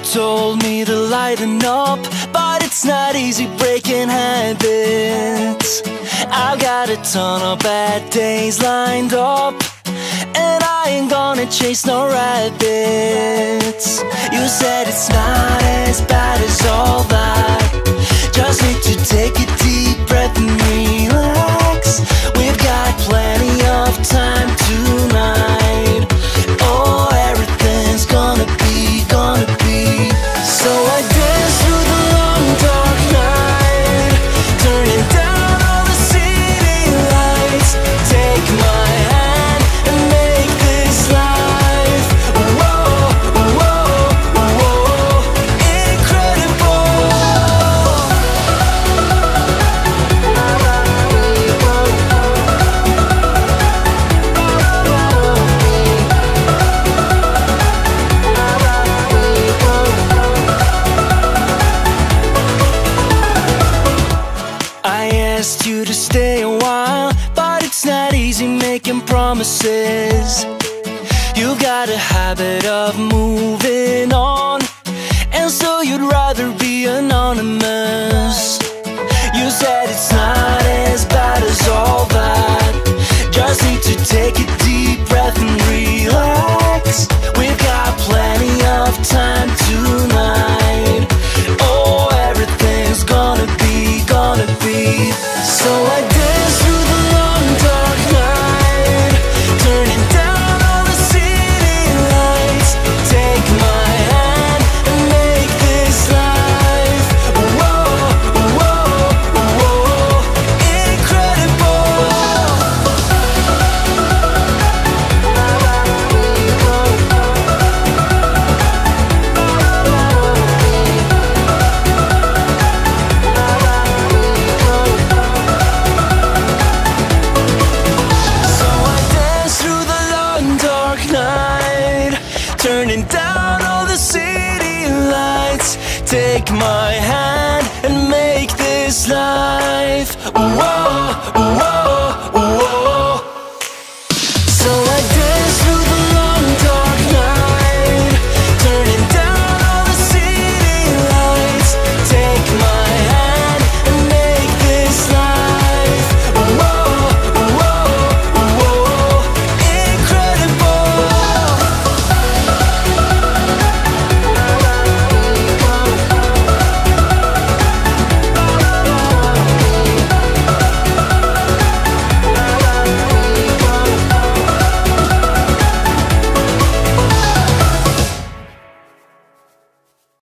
told me to lighten up, but it's not easy breaking habits. I've got a ton of bad days lined up, and I ain't gonna chase no rabbits. You said it's not as bad as all that. Just need to take a deep breath and relax. We've got plenty of time tonight. Oh, everything's gonna be. So I dance through the long dark night, turning down all the city lights. Take my hand and make this life, whoa, whoa, whoa, incredible. I asked you to stay a while, but it's not easy making promises. You've got a habit of moving on, and so you'd rather be anonymous. You said it's not as bad as all that. Just need to take a deep breath and relax. We've got plenty of time tonight. Oh, everything's gonna be. So I dance through the long dark night, turning down all the city lights. Take my hand and make this life, whoa, whoa, whoa, incredible. Turning down all the city lights. Take my hand and make this life, whoa, whoa.